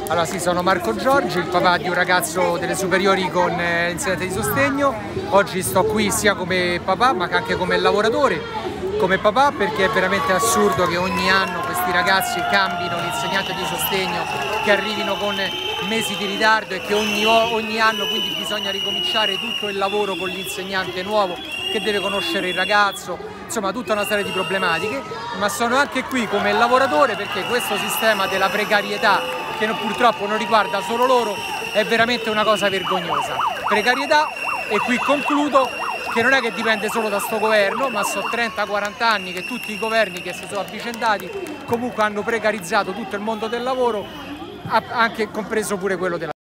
Allora sì, sono Marco Giorgi, il papà di un ragazzo delle superiori con insegnante di sostegno. Oggi sto qui sia come papà ma anche come lavoratore. Come papà perché è veramente assurdo che ogni anno questi ragazzi cambino l'insegnante di sostegno, che arrivino con mesi di ritardo e che ogni anno quindi bisogna ricominciare tutto il lavoro con l'insegnante nuovo che deve conoscere il ragazzo, insomma tutta una serie di problematiche. Ma sono anche qui come lavoratore perché questo sistema della precarietà, che purtroppo non riguarda solo loro, è veramente una cosa vergognosa. Precarietà, e qui concludo, che non è che dipende solo da sto governo, ma sono 30-40 anni che tutti i governi che si sono avvicendati comunque hanno precarizzato tutto il mondo del lavoro, anche compreso pure quello della